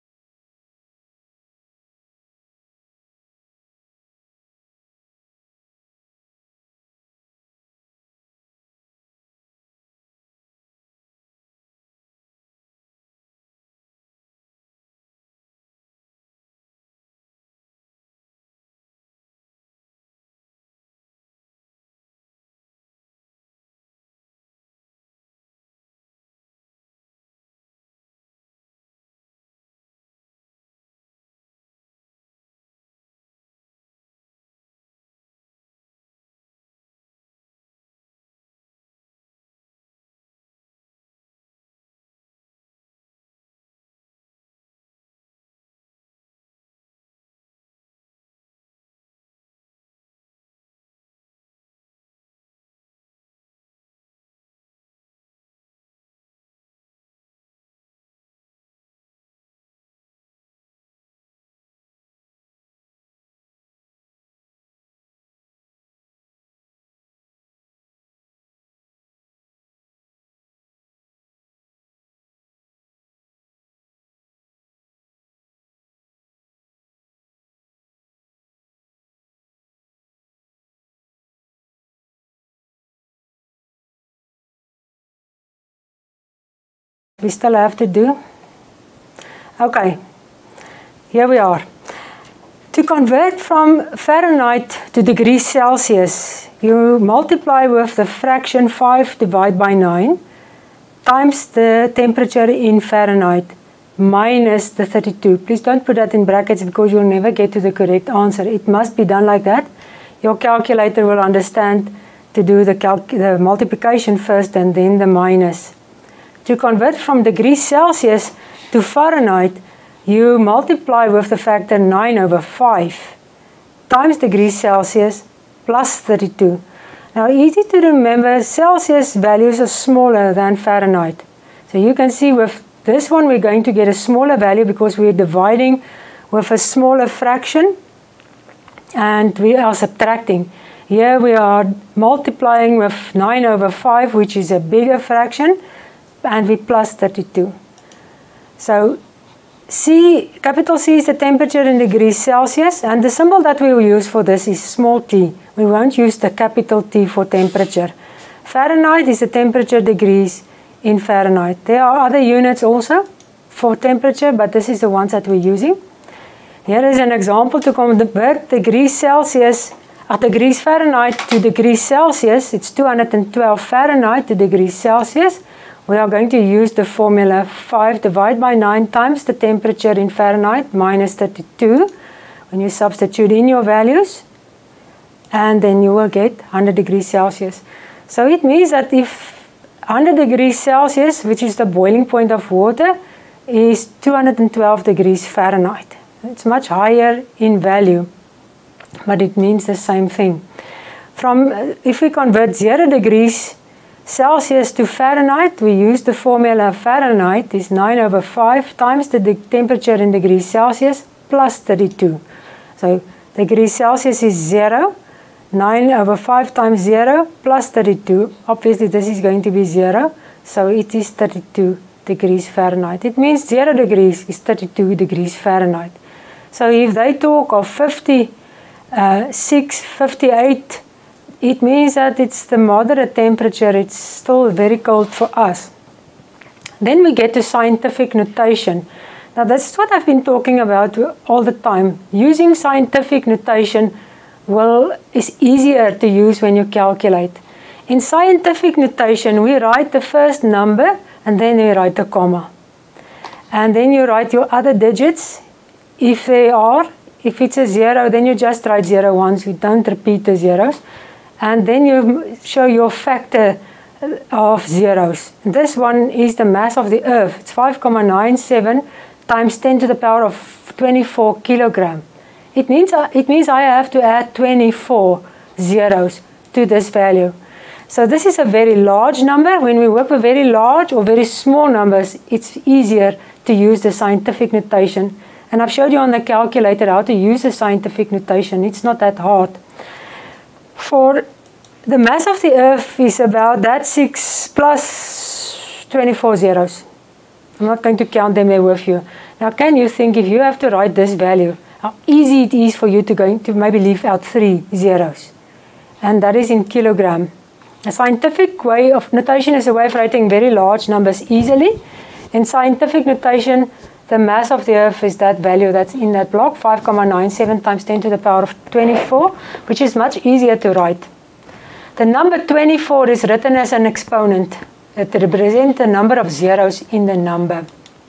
we still have to do. Okay, here we are. To convert from Fahrenheit to degrees Celsius, you multiply with the fraction five divided by nine times the temperature in Fahrenheit minus the thirty-two. Please don't put that in brackets because you'll never get to the correct answer. It must be done like that. Your calculator will understand to do the, calc the multiplication first and then the minus. To convert from degrees Celsius to Fahrenheit, you multiply with the factor nine over five times degrees Celsius plus thirty-two. Now, easy to remember, Celsius values are smaller than Fahrenheit. So you can see with this one, we're going to get a smaller value because we're dividing with a smaller fraction and we are subtracting. Here we are multiplying with nine over five, which is a bigger fraction, and we plus thirty-two. So C, capital C is the temperature in degrees Celsius, and the symbol that we will use for this is small t. We won't use the capital T for temperature. Fahrenheit is the temperature degrees in Fahrenheit. There are other units also for temperature, but this is the ones that we're using. Here is an example to convert degrees Celsius, uh, degrees Fahrenheit to degrees Celsius. It's two hundred twelve Fahrenheit to degrees Celsius. We are going to use the formula five divided by nine times the temperature in Fahrenheit minus thirty-two when you substitute in your values, and then you will get one hundred degrees Celsius. So it means that if one hundred degrees Celsius, which is the boiling point of water, is two hundred twelve degrees Fahrenheit. It's much higher in value, but it means the same thing. From, if we convert zero degrees Celsius to Fahrenheit, we use the formula Fahrenheit is nine over five times the de temperature in degrees Celsius plus thirty-two. So degrees Celsius is zero, nine over five times zero plus thirty-two. Obviously this is going to be zero, so it is thirty-two degrees Fahrenheit. It means zero degrees is thirty-two degrees Fahrenheit. So if they talk of fifty-six, fifty-eight, it means that it's the moderate temperature, it's still very cold for us. Then we get to scientific notation. Now this is what I've been talking about all the time. Using scientific notation will, is easier to use when you calculate. In scientific notation, we write the first number and then we write a comma. And then you write your other digits, if they are. If it's a zero, then you just write zero once, you don't repeat the zeros. And then you show your factor of zeros. This one is the mass of the Earth. It's five point nine seven times ten to the power of twenty-four kilogram. It means, it means I have to add twenty-four zeros to this value. So this is a very large number. When we work with very large or very small numbers, it's easier to use the scientific notation. And I've showed you on the calculator how to use the scientific notation. It's not that hard. For the mass of the Earth is about that six plus twenty-four zeros. I'm not going to count them there with you. Now can you think, if you have to write this value, how easy it is for you to go to maybe leave out three zeros. And that is in kilogram. A scientific way of notation is a way of writing very large numbers easily. In scientific notation, the mass of the Earth is that value that's in that block, five point nine seven times ten to the power of twenty-four, which is much easier to write. The number twenty-four is written as an exponent. It represents the number of zeros in the number.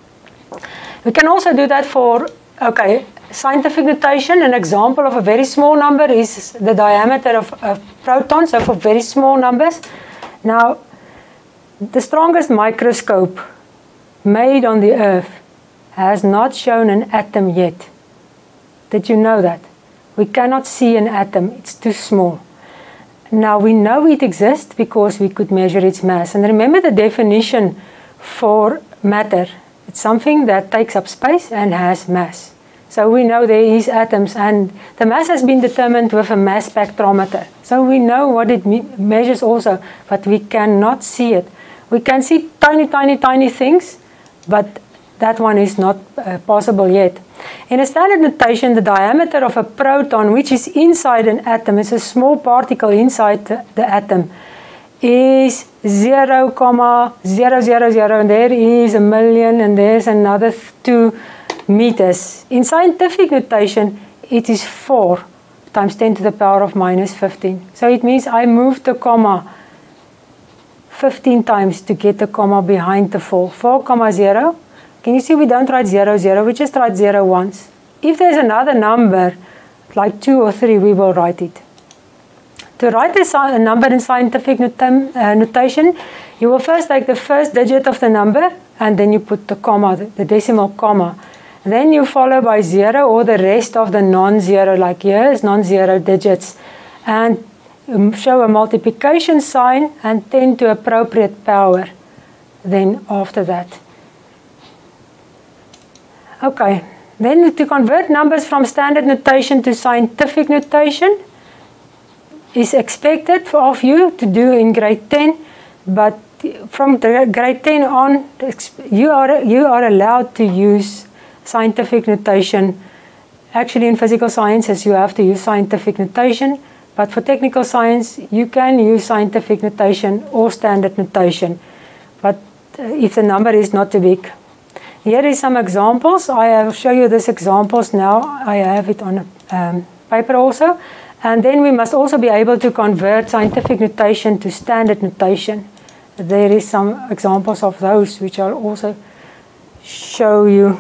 We can also do that for, okay, scientific notation. An example of a very small number is the diameter of a proton, so for very small numbers. Now, the strongest microscope made on the Earth has not shown an atom yet. Did you know that? We cannot see an atom, it's too small. Now we know it exists because we could measure its mass. And remember the definition for matter. It's something that takes up space and has mass. So we know there is atoms, and the mass has been determined with a mass spectrometer. So we know what it me measures also, but we cannot see it. We can see tiny, tiny, tiny things, but that one is not uh, possible yet. In a standard notation, the diameter of a proton, which is inside an atom, is a small particle inside the, the atom, is zero comma zero zero zero, and there is a million, and there's another two meters. In scientific notation, it is four times ten to the power of minus fifteen. So it means I moved the comma fifteen times to get the comma behind the four. four comma zero. Can you see we don't write zero, zero, we just write zero once. If there's another number, like two or three, we will write it. To write a number in scientific notam, uh, notation, you will first take the first digit of the number, and then you put the comma, the decimal comma. Then you follow by zero or the rest of the non-zero, like here is non-zero digits, and show a multiplication sign and ten to appropriate power then after that. Okay, then to convert numbers from standard notation to scientific notation is expected of you to do in grade ten, but from grade ten on, you are, you are allowed to use scientific notation. Actually, in physical sciences, you have to use scientific notation, but for technical science, you can use scientific notation or standard notation, but if the number is not too big. Here is some examples. I will show you these examples now. I have it on um, paper also. And then we must also be able to convert scientific notation to standard notation. There is some examples of those which I'll also show you.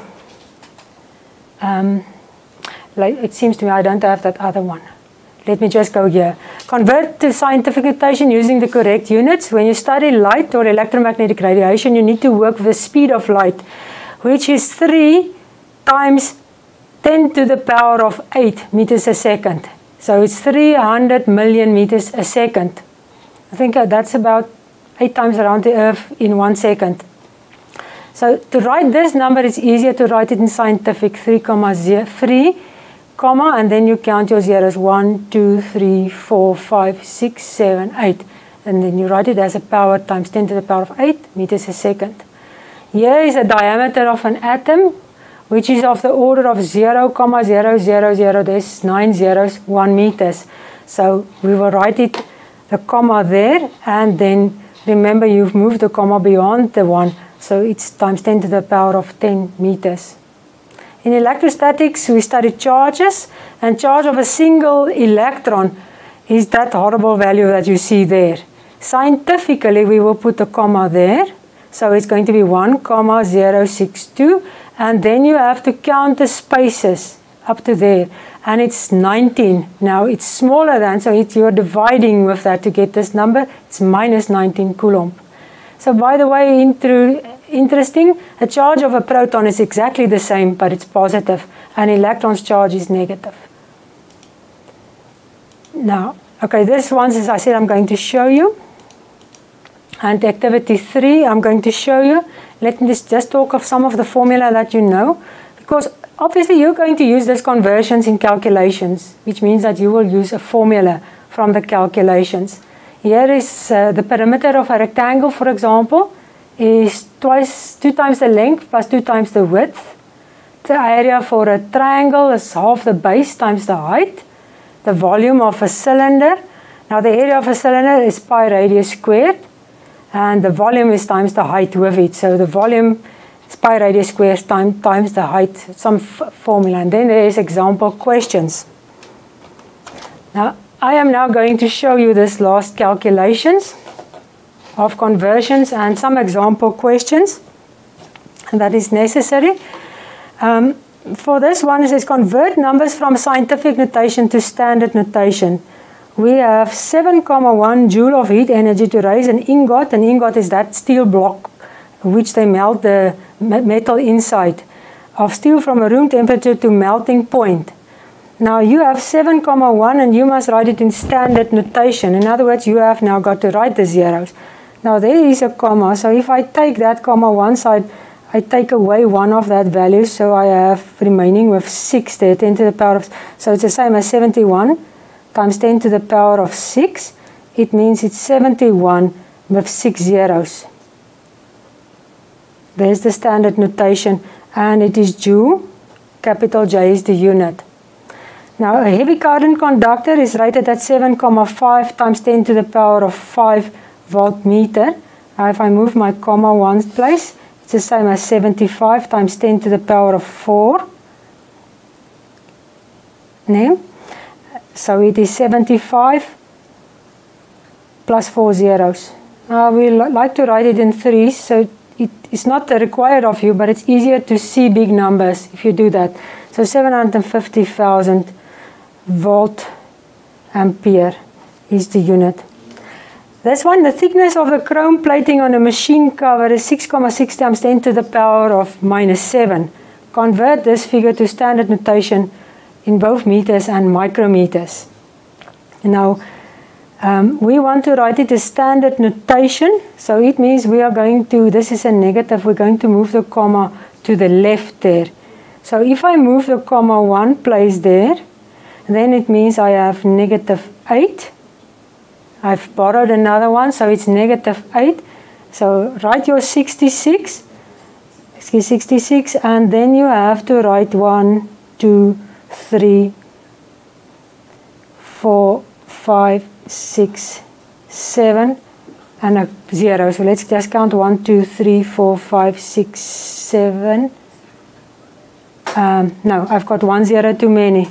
Um, like it seems to me I don't have that other one. Let me just go here. Convert to scientific notation using the correct units. When you study light or electromagnetic radiation, you need to work with the speed of light, which is three times ten to the power of eight meters a second. So it's three hundred million meters a second. I think that's about eight times around the Earth in one second. So to write this number, it's easier to write it in scientific, three comma zero, three, comma, and then you count your zeros, one, two, three, four, five, six, seven, eight. And then you write it as a power times ten to the power of eight meters a second. Here is the diameter of an atom, which is of the order of zero comma zero zero zero, there's nine zeros, one meters. So we will write it, the comma there, and then remember you've moved the comma beyond the one, so it's times ten to the power of ten meters. In electrostatics, we studied charges, and charge of a single electron is that horrible value that you see there. Scientifically, we will put a comma there, so it's going to be one comma zero six two, and then you have to count the spaces up to there, and it's nineteen. Now it's smaller than, so it, you're dividing with that to get this number. It's minus nineteen coulomb. So by the way, into, interesting, a charge of a proton is exactly the same, but it's positive, and electron's charge is negative. Now, okay, this one, as I said, I'm going to show you. And activity three, I'm going to show you. Let me just, just talk of some of the formula that you know, because obviously you're going to use these conversions in calculations, which means that you will use a formula from the calculations. Here is uh, the perimeter of a rectangle, for example, is twice, two times the length plus two times the width. The area for a triangle is half the base times the height. The volume of a cylinder. Now the area of a cylinder is pi radius squared. And the volume is times the height with it. So the volume is pi radius squared time, times the height, some f formula. And then there is example questions. Now, I am now going to show you this last calculations of conversions and some example questions. And that is necessary. Um, for this one, it says convert numbers from scientific notation to standard notation. We have seven comma one joule of heat energy to raise an ingot. An ingot is that steel block which they melt the metal inside of steel from a room temperature to melting point. Now you have seven comma one and you must write it in standard notation. In other words, you have now got to write the zeros. Now there is a comma, so if I take that comma one side, I take away one of that value, so I have remaining with six there, ten to the power of, so it's the same as seventy-one. Times ten to the power of six, it means it's seventy-one with six zeros. There's the standard notation, and it is joule, capital J is the unit. Now a heavy current conductor is rated at seven comma five times ten to the power of five volt meter. Now if I move my comma one place, it's the same as seventy-five times ten to the power of four. Name? So it is seventy-five plus four zeros. Uh, we like to write it in threes, so it is not required of you, but it's easier to see big numbers if you do that. So seven hundred fifty thousand volt ampere is the unit. This one, the thickness of the chrome plating on a machine cover is six comma six times ten to the power of minus seven. Convert this figure to standard notation in both meters and micrometers. Now, um, we want to write it as standard notation, so it means we are going to, this is a negative, we're going to move the comma to the left there. So if I move the comma one place there, then it means I have negative eight. I've borrowed another one, so it's negative eight. So write your sixty-six, excuse sixty-six, and then you have to write one, two, three, four, five, six, seven, and a zero. So let's just count one, two, three, four, five, six, seven. Um, no, I've got one zero too many.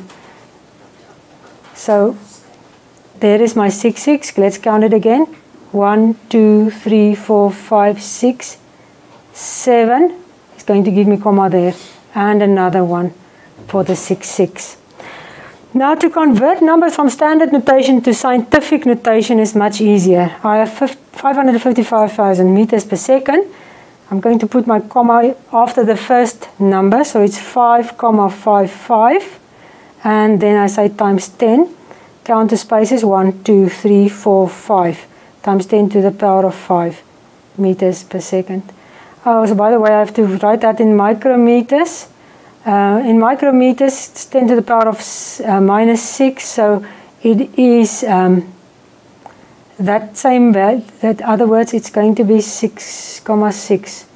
So there is my six, six. Let's count it again. One, two, three, four, five, six, seven. It's going to give me comma there, and another one for the six, six. Now to convert numbers from standard notation to scientific notation is much easier. I have five hundred fifty-five thousand meters per second. I'm going to put my comma after the first number, so it's five comma five five, and then I say times ten. Count the spaces, one, two, three, four, five, times ten to the power of five meters per second. Oh, so by the way, I have to write that in micrometers. Uh, in micrometers, it's ten to the power of uh, minus six, so it is um, that same value. That other words, it's going to be six comma six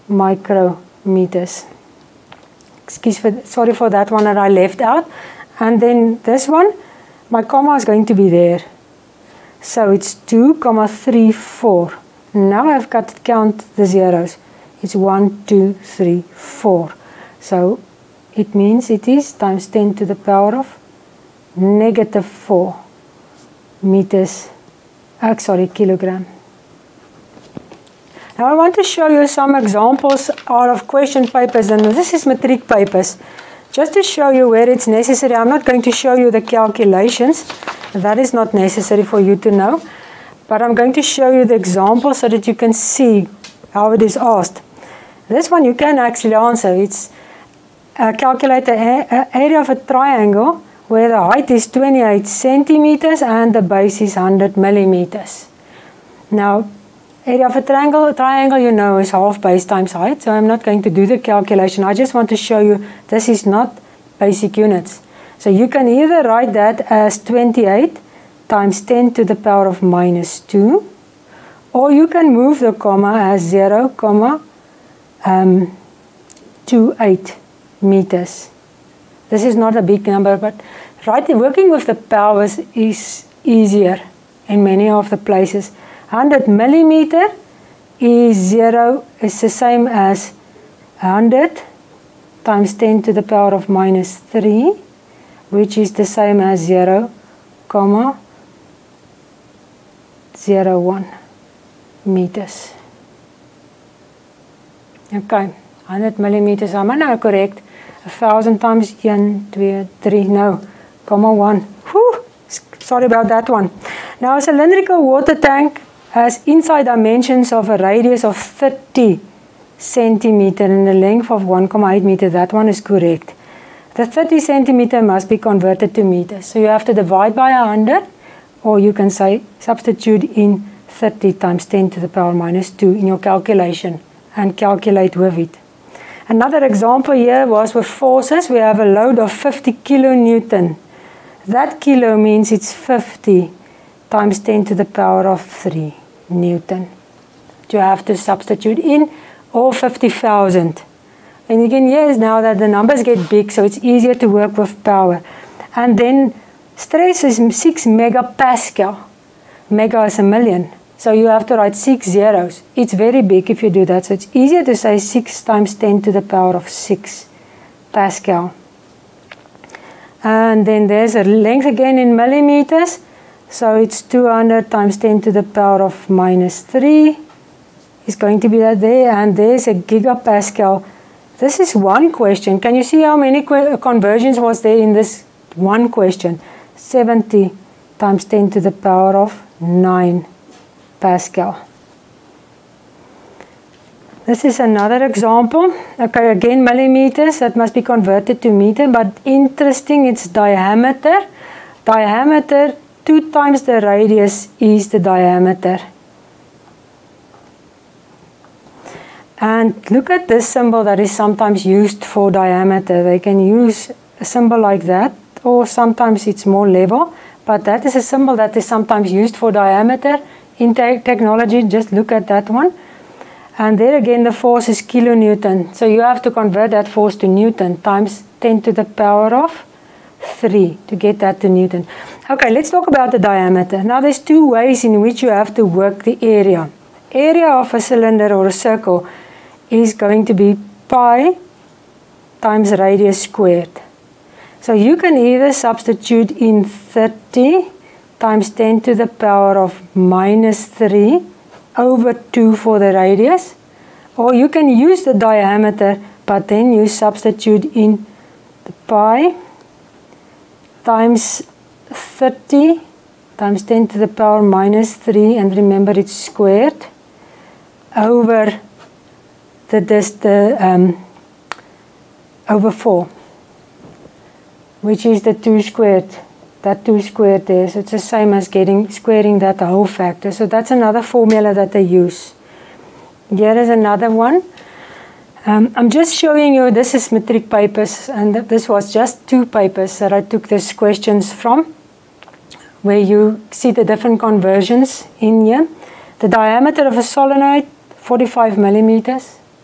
micrometers. Excuse for, sorry for that one that I left out. And then this one, my comma is going to be there. So it's two comma three four. Now I've got to count the zeros. It's one, two, three, four. So it means it is times ten to the power of negative four meters, uh, sorry, kilogram. Now I want to show you some examples out of question papers, and this is matric papers. Just to show you where it's necessary, I'm not going to show you the calculations. That is not necessary for you to know. But I'm going to show you the example so that you can see how it is asked. This one you can actually answer. It's uh, calculate the area of a triangle where the height is twenty-eight centimeters and the base is one hundred millimeters. Now, area of a triangle, triangle you know is half base times height, so I'm not going to do the calculation. I just want to show you this is not basic units. So you can either write that as twenty-eight times ten to the power of minus two, or you can move the comma as zero comma twenty-eight meters. This is not a big number, but writing, working with the powers is easier in many of the places. one hundred millimeter is zero is the same as one hundred times ten to the power of minus three, which is the same as zero comma zero one meters. Okay, one hundred millimeters. Am I now correct? A thousand times one, two, three. No, comma one. Whew, sorry about that one. Now, a cylindrical water tank has inside dimensions of a radius of thirty centimeter and a length of one comma eight meter. That one is correct. The thirty centimeter must be converted to meters. So you have to divide by one hundred, or you can say substitute in thirty times ten to the power minus two in your calculation and calculate with it. Another example here was with forces. We have a load of fifty kilonewton. That kilo means it's fifty times ten to the power of three Newton. You have to substitute in, or fifty thousand. And you can hear now that the numbers get big, so it's easier to work with power. And then stress is six megapascal. Mega is a million. So you have to write six zeros. It's very big if you do that. So it's easier to say six times ten to the power of six Pascal. And then there's a length again in millimeters. So it's two hundred times ten to the power of minus three. Is going to be that there. And there's a gigapascal. This is one question. Can you see how many conversions was there in this one question? seventy times ten to the power of nine Pascal. This is another example. Okay, again millimeters, that must be converted to meter, but interesting, it's diameter. Diameter, two times the radius is the diameter. And look at this symbol that is sometimes used for diameter. They can use a symbol like that, or sometimes it's more level, but that is a symbol that is sometimes used for diameter. In te technology, just look at that one. And there again, the force is kilonewton. So you have to convert that force to Newton times ten to the power of three to get that to Newton. Okay, let's talk about the diameter. Now, there's two ways in which you have to work the area. Area of a cylinder or a circle is going to be pi times radius squared. So you can either substitute in thirty times ten to the power of minus three over two for the radius, or you can use the diameter, but then you substitute in the pi times thirty times ten to the power minus three, and remember it's squared, over the, this, the um, over four, which is the two squared. That two squared there, so it's the same as getting squaring that whole factor. So that's another formula that they use. Here is another one. Um, I'm just showing you, this is matric papers, and this was just two papers that I took these questions from, where you see the different conversions in here. The diameter of a solenoid, forty-five millimeters.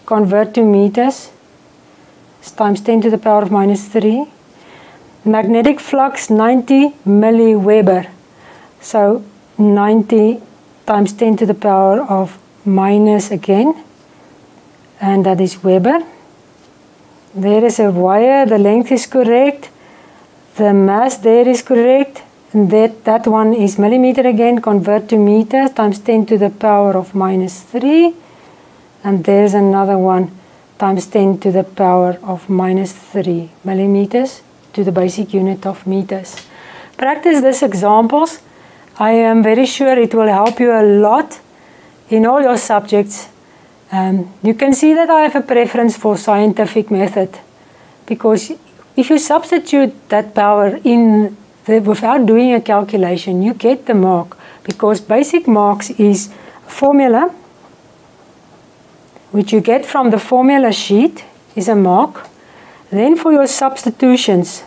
convert to meters. It's times ten to the power of minus three. Magnetic flux ninety milliweber. So ninety times ten to the power of minus again. And that is Weber. There is a wire, the length is correct. The mass there is correct. And that, that one is millimeter again, convert to meter, times ten to the power of minus three. And there's another one, times ten to the power of minus three millimeters to the basic unit of meters. Practice these examples. I am very sure it will help you a lot in all your subjects. Um, you can see that I have a preference for scientific method, because if you substitute that power in the, without doing a calculation, you get the mark, because basic marks is a formula which you get from the formula sheet is a mark. Then for your substitutions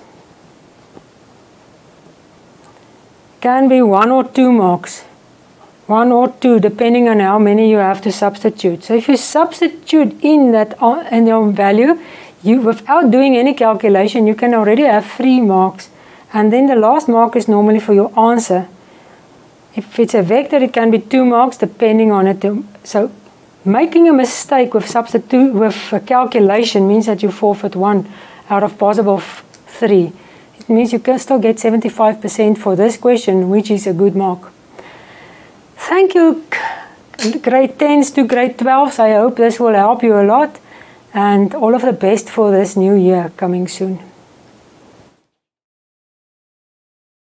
can be one or two marks. One or two, depending on how many you have to substitute. So if you substitute in that in your value, you without doing any calculation, you can already have three marks. And then the last mark is normally for your answer. If it's a vector, it can be two marks depending on it. So making a mistake with substitute with a calculation means that you forfeit one out of possible three. It means you can still get seventy-five percent for this question, which is a good mark. Thank you, grade tens to grade twelves. I hope this will help you a lot, and all of the best for this new year coming soon.